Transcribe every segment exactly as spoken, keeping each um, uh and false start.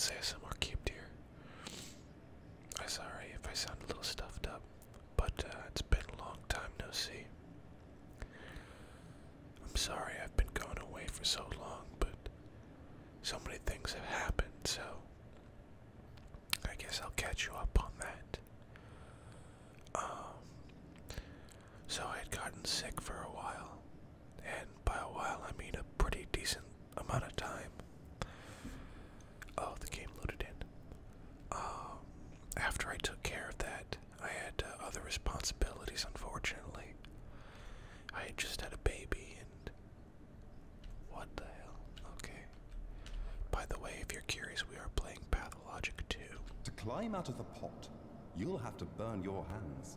Let's say some more cubed here. I'm sorry if I sound a little stuffed up, but uh, it's been a long time no see. I'm sorry I've been gone away for so long, but so many things have happened, so I guess I'll catch you up on that. Um, so I had gotten sick for a while, and by a while I mean a pretty decent amount of time. Oh, the game loaded in. Um, after I took care of that, I had uh, other responsibilities, unfortunately. I had just had a baby, and what the hell? Okay. By the way, if you're curious, we are playing Pathologic two. To climb out of the pot, you'll have to burn your hands.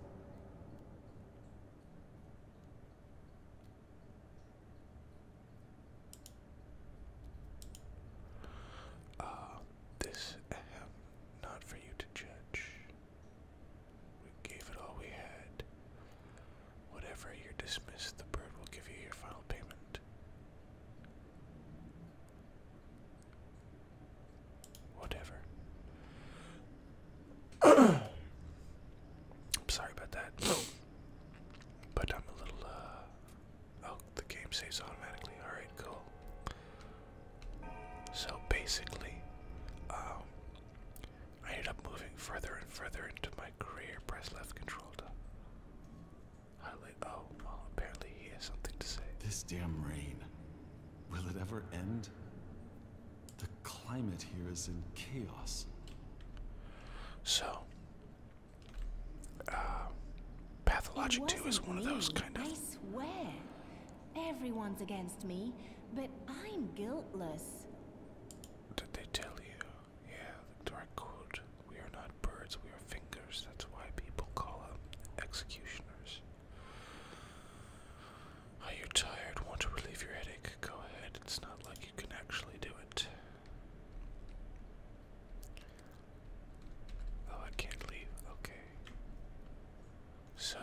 Uh, this, ahem, not for you to judge. We gave it all we had. Whatever you're dismissed, the bird will give you your final payment. Whatever. I'm sorry about that. But I'm a little, uh... oh, the game saves automatically. Alright, cool. So basically, um, I ended up moving further and further into my career. Press left control to highlight. Oh, well, apparently he has something to say. This damn rain. Will it ever end? The climate here is in chaos. So, uh, Pathologic two is one of those kind of... I swear. Everyone's against me, but I'm guiltless. What did they tell you? Yeah, the direct quote. We are not birds, we are fingers. That's why people call them executioners. Are you tired? Want to relieve your headache? Go ahead. It's not like you can actually do it. Oh, I can't leave. Okay. So,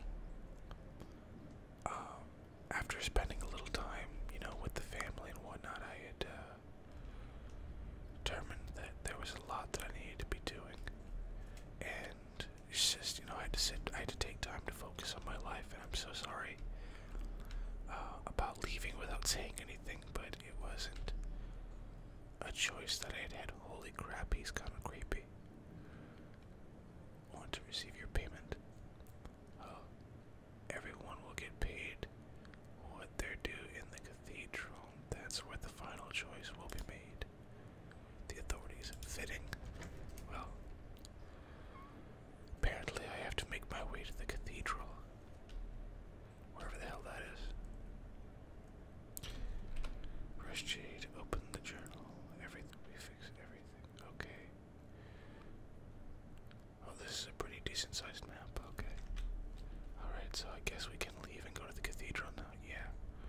um, after spending a little time, you know, with the family and whatnot, I had uh, determined that there was a lot that I needed to be doing, and it's just, you know, I had to sit, I had to take time to focus on my life, and I'm so sorry uh, about leaving without saying anything, but it wasn't a choice that I had had. Holy crap, he's kind of creepy. Want to receive your payment? Oh, everyone will get paid what they're due in the cathedral. That's where the final choice will be made. The authorities fitting. Well, apparently I have to make my way to the cathedral. Wherever the hell that is. Brush Jade, open the journal. Everything, we fix everything. Okay. Oh, this is a pretty decent sized map. Okay. Alright, so I guess we can leave and go to the cathedral now. Yeah.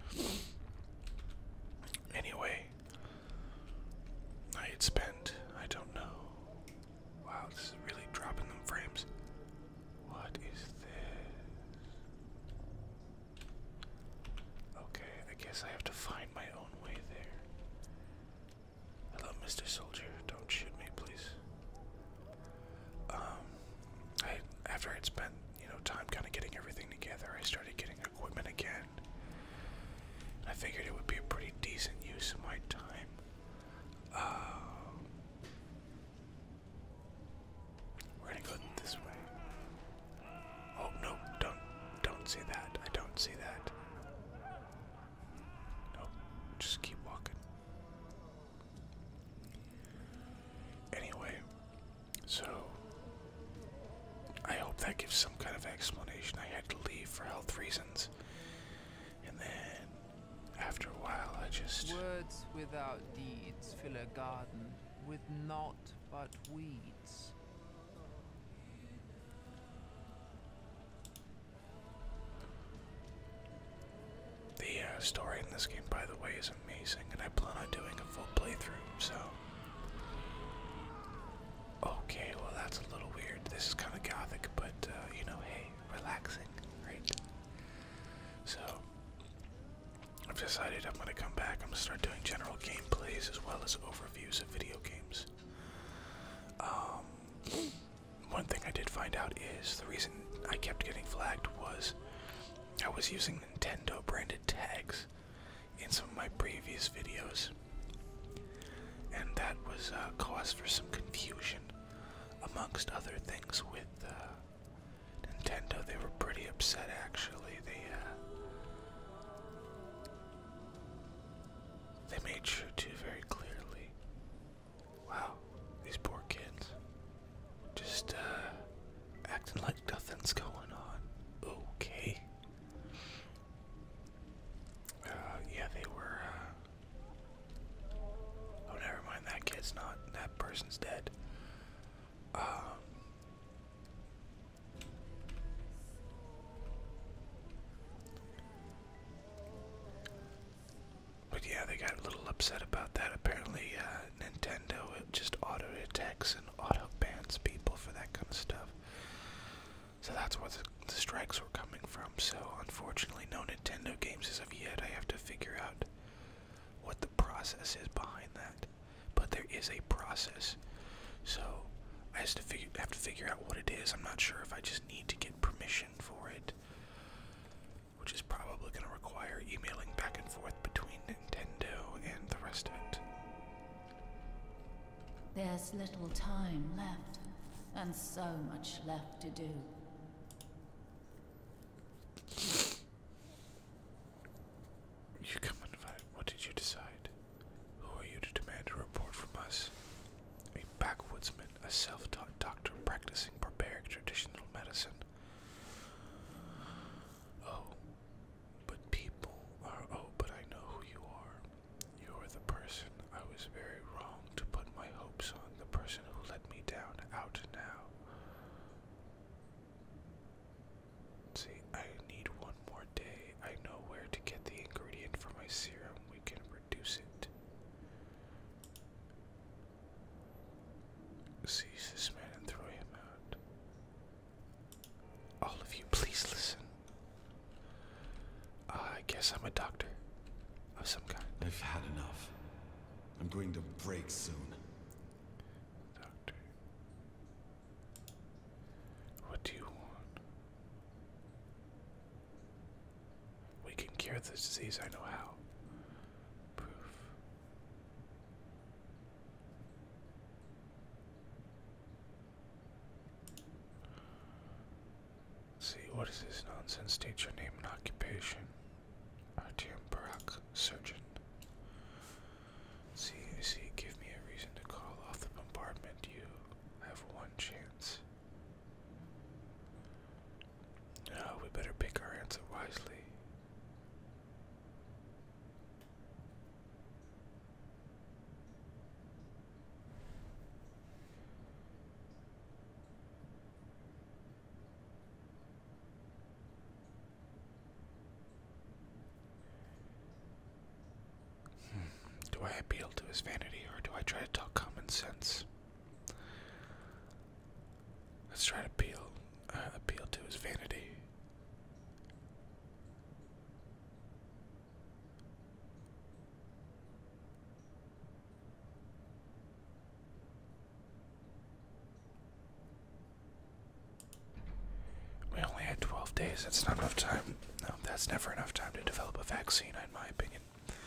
Anyway, I had spent, I don't know. Wow, this is really dropping them frames. What is this? Okay, I guess I have to find my own way there. Hello, Mister Soldier. Don't shoot me, please. Um, I after I'd spent, you know, time kind of getting everything together, I started getting equipment again. I figured it would be a pretty decent use of my time. Uh, we're gonna go this way. Oh no! Don't, don't see that. I don't see that. Nope. Just keep walking. Anyway, so I hope that gives some kind of explanation. I had to leave for health reasons, and then after a while, I just... Words without deeds fill a garden with naught but weeds. The uh, story in this game, by the way, is amazing, and I plan on doing a full playthrough, so... Okay, well that's a little weird. This is kind of gothic, but, uh, you know, hey, relaxing, right? So, I've decided I'm going to come back. I'm going to start doing general gameplays as well as overviews of video games. one thing I did find out is the reason I kept getting flagged was I was using Nintendo branded tags in some of my previous videos, and that was uh, cause for some confusion amongst other things with uh, Nintendo. They were pretty upset, actually. They uh, they made sure to very clearly. Wow, these poor kids just uh, acting like nothing's going on. Okay. Uh, yeah, they were. Uh, oh, never mind. That kid's not. That person's dead. Um. But yeah, they got a little upset about that. Apparently, uh, Nintendo it just auto detects and auto bans people for that kind of stuff. So that's where the, the strikes were coming from. So unfortunately, no Nintendo games as of yet. I have to figure out what the process is behind that. But there is a process. So I have to figure have to figure out what it is. I'm not sure if I just need to get permission for it, which is probably going to require emailing back and forth between Nintendo and the rest of it. There's little time left, and so much left to do. You come and fight. What did you decide? Who are you to demand a report from us? A backwoodsman, a self-taught doctor practicing barbaric traditional medicine. Oh, but people are. Oh, but I know who you are. You are the person I was very wrong to put my hopes on. The person who let me down out now. See, I need one more day. I know where to get the ingredient for my serum. We can reduce it. Seize this man and throw him out. All of you, please listen. Uh, I guess I'm a doctor of some kind. I've had enough. I'm going to break soon. Doctor. What do you want? We can cure this disease, I know how. Proof. Let's see, what is this nonsense? State your name and occupation. Artyom Barak, surgeon. See, see, give me a reason to call off the bombardment. You have one chance. No, we better pick our answer wisely. Do I appeal to his vanity, or do I try to talk common sense? Let's try to appeal, uh, appeal to his vanity. We only had twelve days. That's not enough time. No, that's never enough time to develop a vaccine, in my opinion.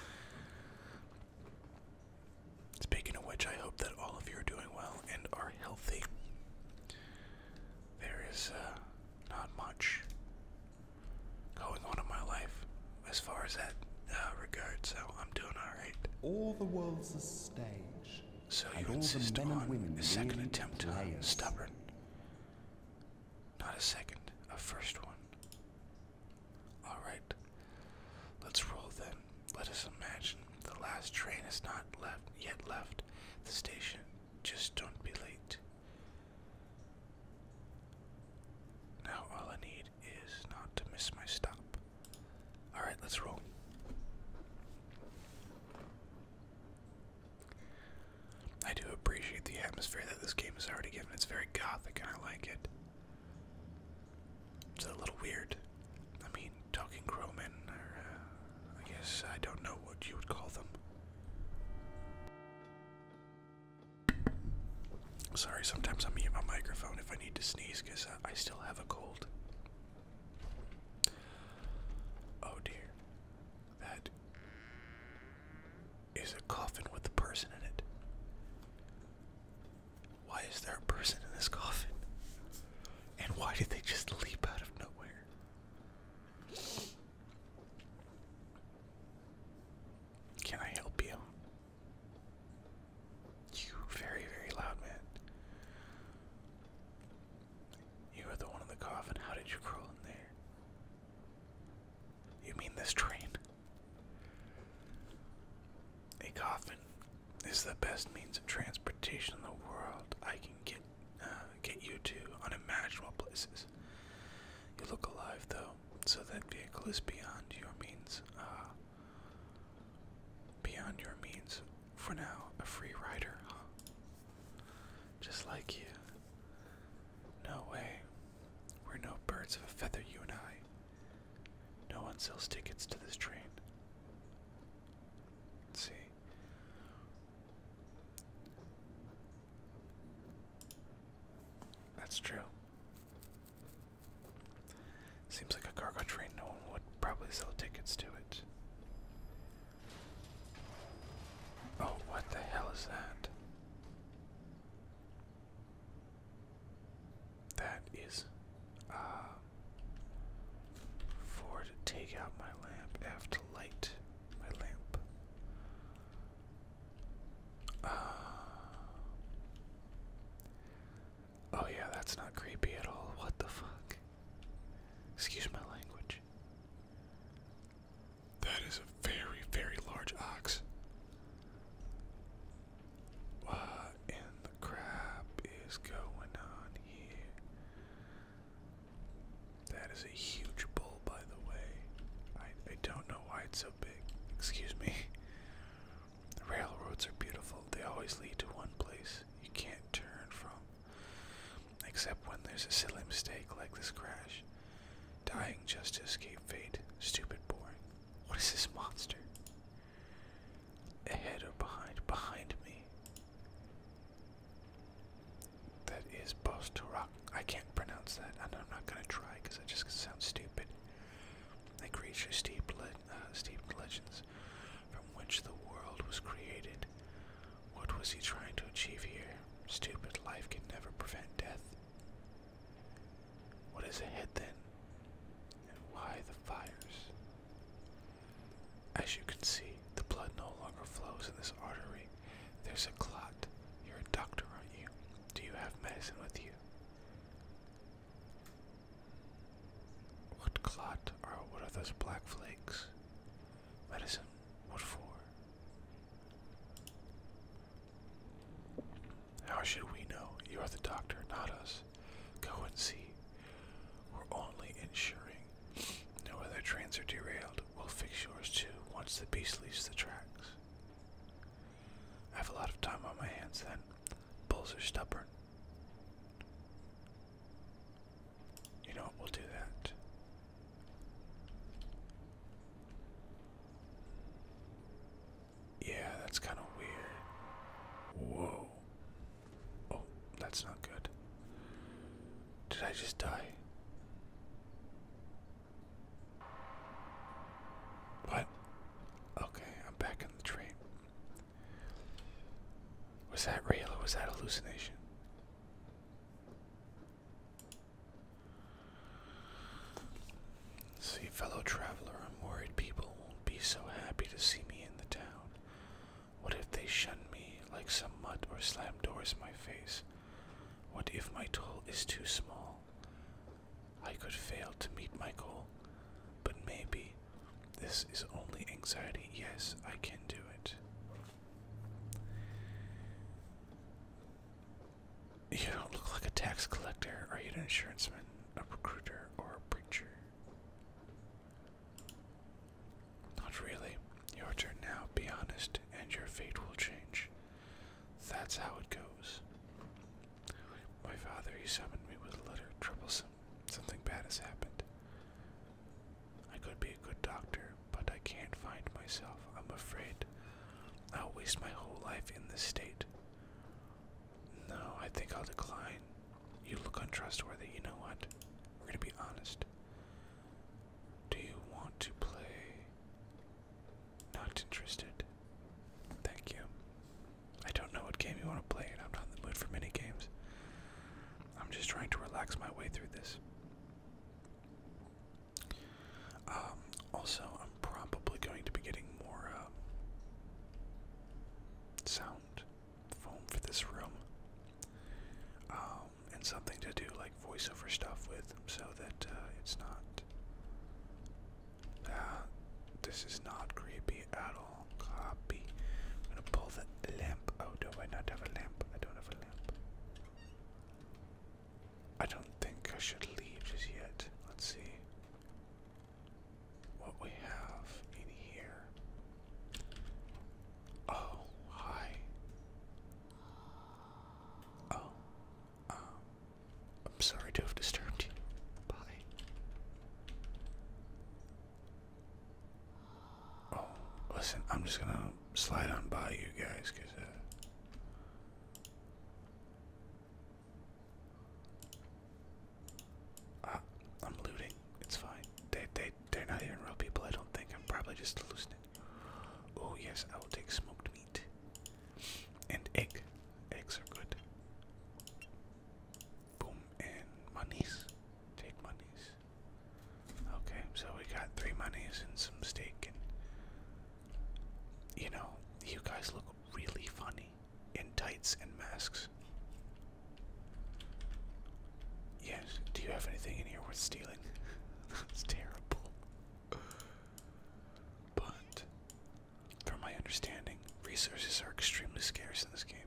Speaking of which, I hope that all of you are doing well and are healthy. There is uh, not much going on in my life as far as that uh, regard, so I'm doing alright. All the world's a stage. So and you all the insist men and on women a second really attempt to players. stubborn. Not a second, a first one. Alright, let's roll then. Let us imagine the last train has not left yet left the station. Just don't be late. Now all I need is not to miss my stop. Alright, let's roll. I do appreciate the atmosphere that this game has already given. It's very gothic and I like it. It's a little weird. I mean, talking crowmen, or uh, I guess I don't know what you would call them. Sorry, sometimes I mute my I need to sneeze because I, I still have a cold. Oh dear. That is a coffin with a person in it. Why is there a person in this coffin? And why did they just leap out of nowhere? Can I help you? You very, very loud man. You are the one in the coffin. How did you crawl in there? You mean this train? A coffin is the best means of transportation in the world. I can get uh, get you to unimaginable places. You look alive though, so that vehicle is beyond your means. Uh, beyond your means. For now, a free rider, huh? Just like you. No way. We're no birds of a feather, you and I. No one sells tickets to this train. Let's see. That's true. Seems like a cargo train. No one would probably sell tickets to it. Oh, what the hell is that? That is, uh, for to take out my lamp. I have to light my lamp. Uh, oh yeah, that's not creepy at all. What the fuck? Excuse my language. That is a very, very large ox. What in the crap is going on here? That is a huge bull, by the way. I, I don't know why it's so big. Excuse me. The railroads are beautiful. They always lead to one place you can't turn from. Except when there's a silly mistake like this crash. Dying just to escape fate. Stupid boring. What is this monster? Ahead or behind? Behind me. That is Pathologic. I can't pronounce that, and I'm not gonna try because it just sounds stupid. A creature steeped, le uh, steeped in legends from which the world was created. What was he trying to achieve here? Stupid life can never prevent death. What is ahead then? And why the fires? As you can see, the blood no longer flows in this artery. There's a clot. You're a doctor, aren't you? Do you have medicine with you? What clot or what are those black flakes? Medicine? What for? How should we know? You're the doctor, not us. Go and see. We're only ensuring no other trains are derailed. We'll fix yours too once the beast leaves the tracks. I have a lot of time on my hands then. Bulls are stubborn. You know what, we'll do that. Yeah, that's kind of weird. Whoa. Oh, that's not good. Did I just die? What? Okay, I'm back in the train. Was that real or was that hallucination? See, fellow traveler, I'm worried people won't be so happy to see me in the town. What if they shun me like some mud or slam doors in my face? What if my toll is too small? I could fail to meet my goal, but maybe this is only anxiety. Yes, I can do it. You don't look like a tax collector. Are you an insurance man, a recruiter, or a preacher? Not really. Your turn now. Be honest, and your fate will change. That's how it goes. My father, he summoned me with a letter. Troublesome. Something bad has happened. I could be a good doctor, but I can't find myself. I'm afraid I'll waste my whole life in this state. No, I think I'll decline. You look untrustworthy. You know what? We're gonna be honest. Do you want to play? Not interested. Thank you. I don't know what game you want to play, and I'm not in the mood for mini games. I'm just trying to relax my way through this. Um, also, I'm probably going to be getting more uh, sound foam for this room. Um, and something to do like voiceover stuff with, so that uh, it's not. Uh, this is not creepy at all. Copy. I'm gonna pull the lamp. Oh, do I not have a lamp? I don't have a lamp. I don't think I should leave just yet. Let's see what we have in here. Oh, hi. Oh, um, I'm sorry to have disturbed you. Bye. Oh, listen, I'm just gonna slide on by you guys, cause uh, uh, I'm looting. It's fine. They they they're not even real people. I don't think. I'm probably just hallucinating. Oh yes, I will take smoked meat and egg. Eggs are good. Boom and monies. Take monies. Okay, so we got three monies and some steak, and you know, you guys look really funny in tights and masks. Yes. Do you have anything in here worth stealing? That's terrible. But from my understanding, resources are extremely scarce in this game.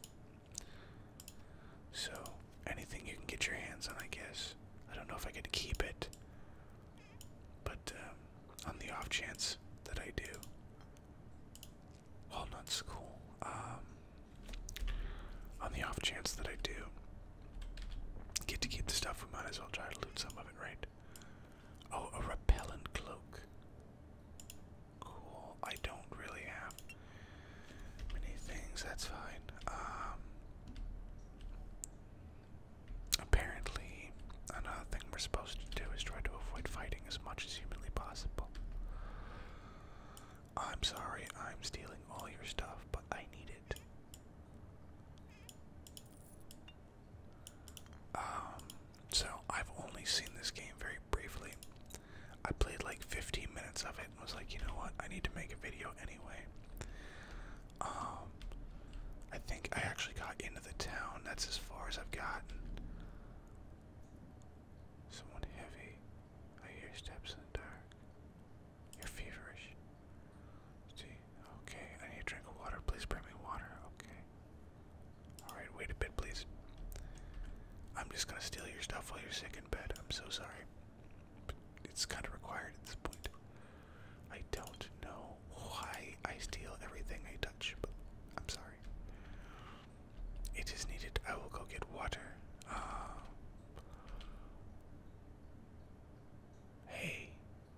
So anything you can get your hands on, I guess. I don't know if I could keep it, but um, on the off chance that I do, walnut's cool. Um, on the off chance that I do get to keep the stuff, we might as well try to loot some of it, right? Oh, a repellent cloak. Cool. I don't really have many things. That's fine. Um, apparently, another thing we're supposed to do is try to avoid fighting as much as humanly possible. I'm sorry, I'm stealing all your stuff, but I need it. Um, so I've only seen this game very briefly. I played like fifteen minutes of it and was like, you know what, I need to make a video anyway. Um, I think I actually got into the town. That's as far as I've gotten. Someone heavy. I hear steps in the dark. You're feverish. See, okay, I need a drink of water. Please bring me water. Okay. Alright, wait a bit, please. I'm just gonna steal your stuff while you're sick in bed. I'm so sorry. But it's kind of required at this point. I don't know why I steal everything I touch, but I'm sorry. It is needed. I will go get water. Uh, hey.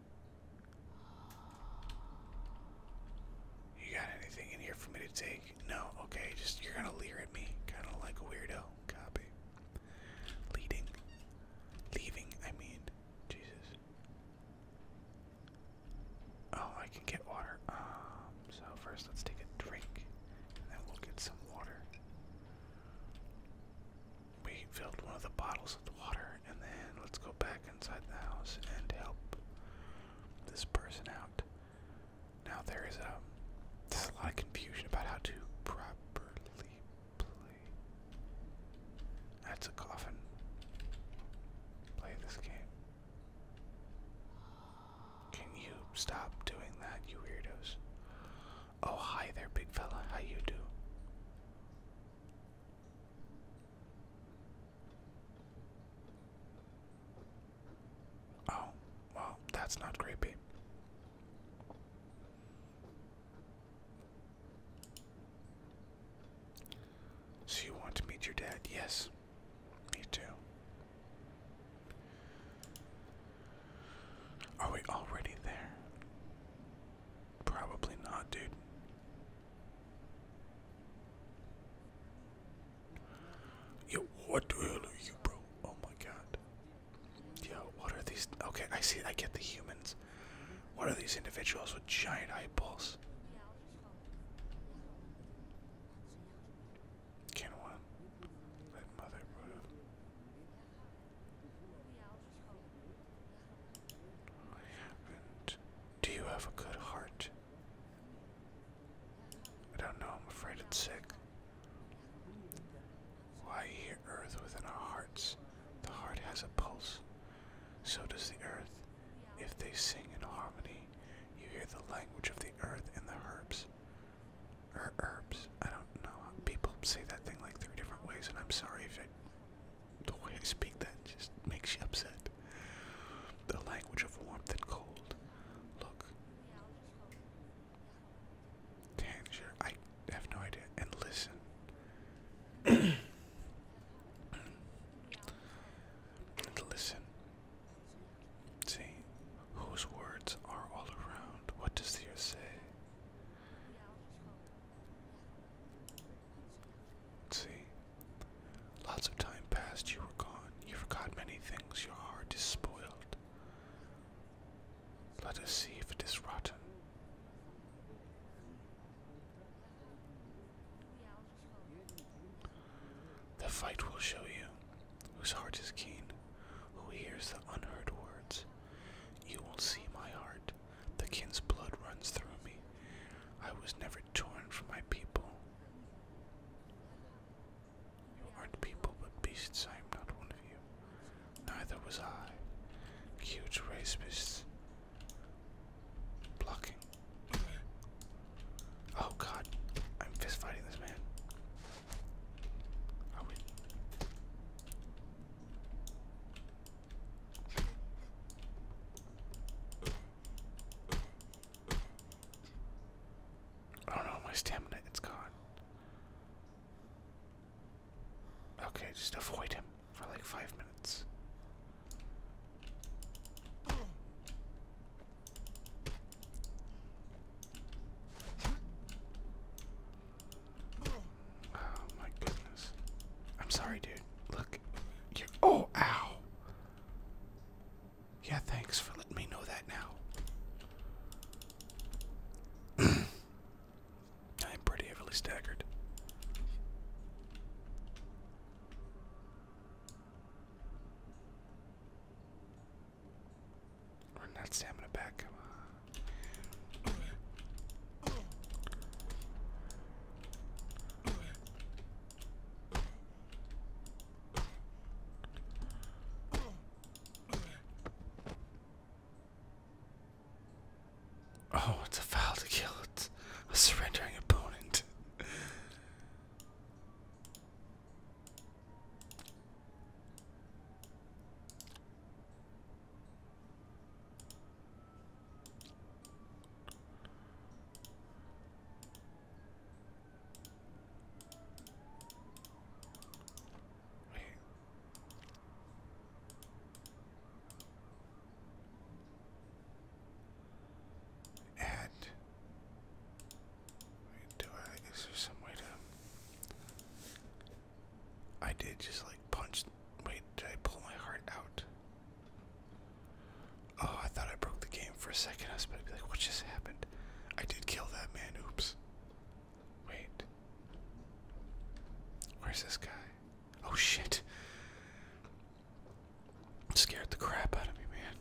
You got anything in here for me to take? No? Okay, just you're gonna leer at me. Kinda like a weirdo. Copy. Leading. Leaving, I mean. Jesus. Oh, I can get water. Um, so first let's take a drink, and then we'll get some water. We filled one of the bottles with water, and then let's go back inside the house and help this person out. Now there is a, there's a lot of confusion about how to properly play. That's a coffin. Play this game. Can you stop doing that, you weirdos? Oh, hi there, big fella. How you do? Oh, well, that's not creepy. So you want to meet your dad? Yes. Me too. Are we already there? Probably not, dude. Yo, what the hell are you, bro? giant eyeballs. Can one let mother move? And do you have a good heart? I don't know, I'm afraid it's sick. Why here, earth within our hearts? The heart has a pulse. So does the earth. If they sing in harmony, you hear the language of the earth and the herbs. Er, herbs. I don't know. People say that thing like three different ways, and I'm sorry if I, the way I speak that just makes you upset. The language of warmth and cold. Look. Tangier. I have no idea. And listen. And listen. See, whose words are all around? What does the earth say? See, lots of time passed, you were gone. You forgot many things, your heart is spoiled. Let us see if it is rotten. The fight will show you whose heart is keen, who hears the unheard words. You will see my heart. The kin's blood runs through me. I was never torn from my people. You aren't people, but beasts. I am not one of you. Neither was I. Huge race beasts. Blocking. Oh god. I'm fist fighting this man. Are we? Oh no, my stamina, it's gone. Okay, just avoid him for like five minutes. Oh my goodness. I'm sorry, dude. Look. You're, oh, ow. Yeah, thanks for letting me know that now. I'm pretty heavily staggered. Run that stamina back, come on. Oh, it's a foul to kill. It's a surrendering opponent. Wait. Add. Wait, do I? Is there some way to? I did just like punch. Wait, did I pull my heart out? Oh, I thought I broke the game for a second. I was about to be like, what just happened? I did kill that man. Oops. Wait. Where's this guy? Oh shit. Scared the crap out of me, man.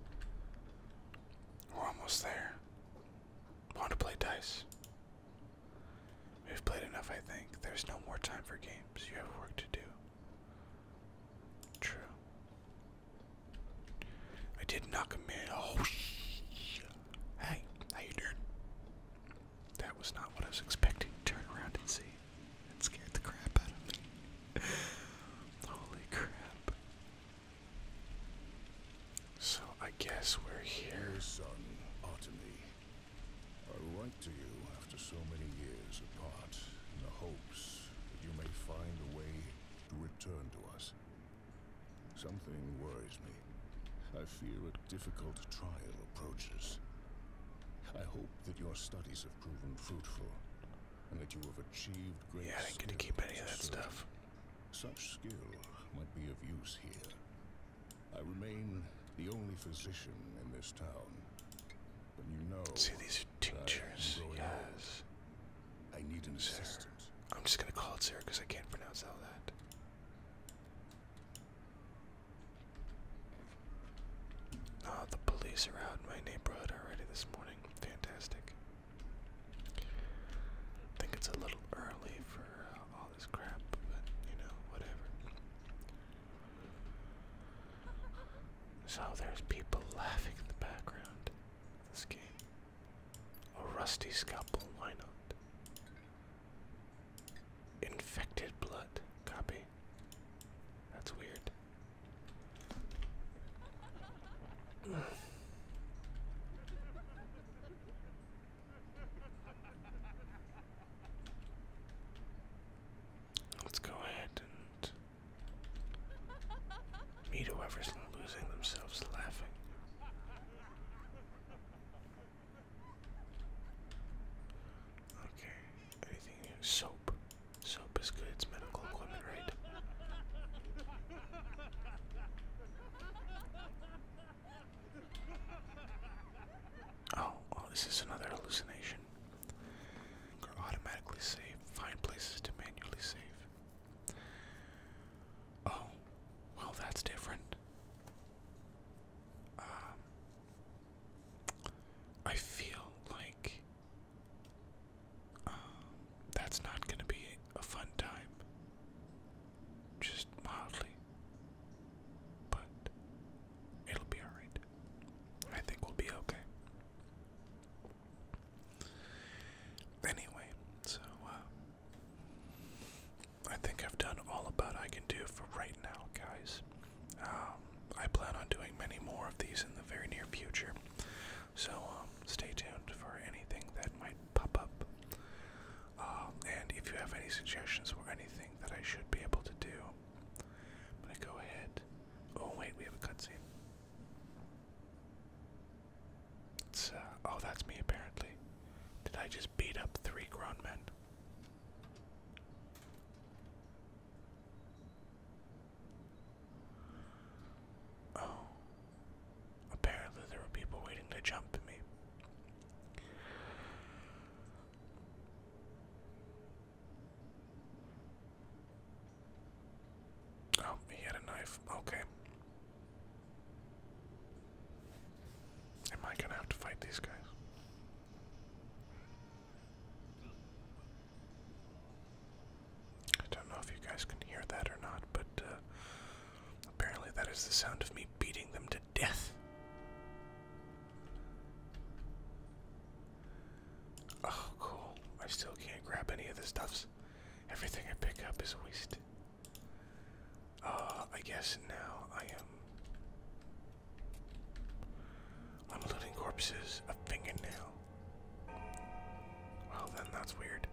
We're almost there. Want to play dice? We've played enough, I think. There's no more time for games. You have work to do. True. I did knock him in. Oh, sh Hey, how you doing? That was not what I was expecting. Turn around and see. That scared the crap out of me. Holy crap. So, I guess we're here. Dear son, Ottomy, I write to you after so many years apart in the hopes that you may find a way to return to us. Something worries me. I fear a difficult trial approaches. I hope that your studies have proven fruitful and that you have achieved great Yeah, I didn't get to skill keep any of as a that surgeon. stuff. Such skill might be of use here. I remain the only physician in this town, but you know. See, these are tinctures. growing Yes. I need an Sir. assistant. I'm just gonna call it sir because I can't pronounce all that. Oh, the police are out in my neighborhood already this morning. Fantastic. I think it's a little early for uh, all this crap, but you know, whatever. So there's people laughing in the background of this game. A rusty scalpel, why not? Infected blood, copy. That's weird. Let's go ahead and meet whoever's losing themselves laughing. Okay, anything here? Soap. Soap is good, it's medical equipment, right? Oh, well, this is another hallucination. Or automatically save. Find places to manually save. Oh, well, that's different. Um, I feel like um, that's not going to be a fun time. Just mildly. But it'll be alright. I think we'll be okay. Anyway, so, uh, I think I've done all about I can do for right now, guys. Um, I plan on doing many more of these in the very near future, so um, stay tuned for anything that might pop up. Um, and if you have any suggestions or anything that I should be able to do, I'm gonna go ahead. Oh wait, we have a cutscene. It's uh, oh, that's me apparently. Did I just beat up three grown men? Oh. Apparently there were people waiting to jump at me. Oh, he had a knife. Okay. Am I gonna have to fight these guys? I don't know if you guys can hear that or not, but uh, apparently that is the sound of me beating them to death. Oh, cool. I still can't grab any of the stuffs. Everything I pick up is a waste. Uh, I guess now I am... I'm looting corpses, a fingernail. Well then, that's weird.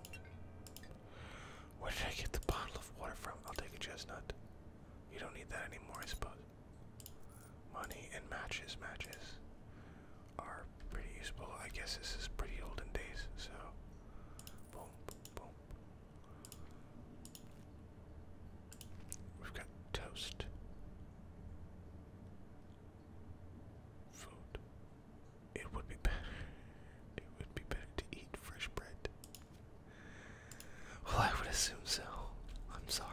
Where did I get the bottle of water from? I'll take a chestnut. You don't need that anymore, I suppose. Money and matches. Matches are pretty useful. I guess this is pretty olden days, so... Boom, boom. We've got toast. Food. It would be better. It would be better to eat fresh bread. Well, I would assume so. I'm sorry.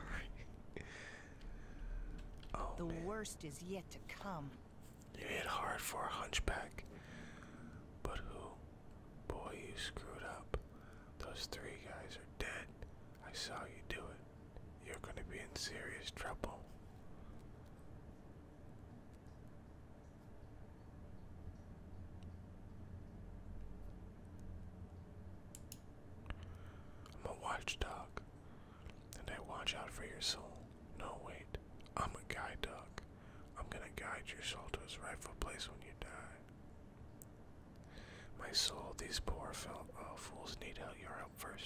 Oh, The man. worst is yet to come. You hit hard for a hunchback. But who? Boy, you screwed up. Those three guys are dead. I saw you do it. You're gonna be in serious trouble. I'm a watchdog, and I watch out for your soul. No, wait. I'm a guide dog. I'm gonna guide your soul to its rightful place when you die. My soul, these poor fel oh, fools need help, your help first.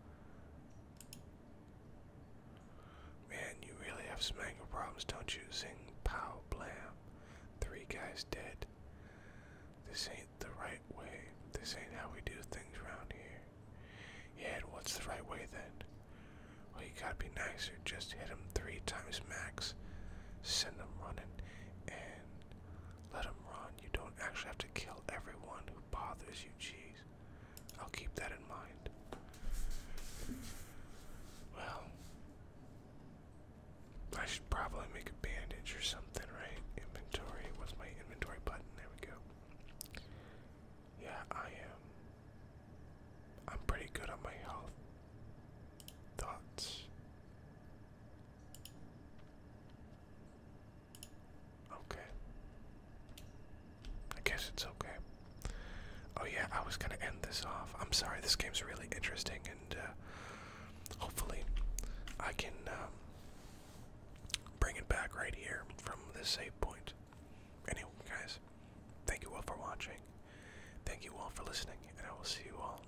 Man, you really have some anger problems, don't you? Zing, pow, blam. Three guys dead. This ain't the right way. This ain't how we do things around here. Yeah, and what's the right way then? Well, you gotta be nicer. Just hit him three times max. Send them running and let them run. You don't actually have to kill everyone who bothers you, jeez. I'll keep that in mind. Well, I should probably make a bandage or something, right? Inventory. What's my inventory button? There we go. Yeah, I am. I'm pretty good on my health. Thoughts? Okay. I guess it's okay. Oh yeah, I was gonna end this off. I'm sorry, this game's really interesting, and uh, hopefully I can um, bring it back right here from this save point. Anyway, guys, thank you all for watching. Thank you all for listening, and I will see you all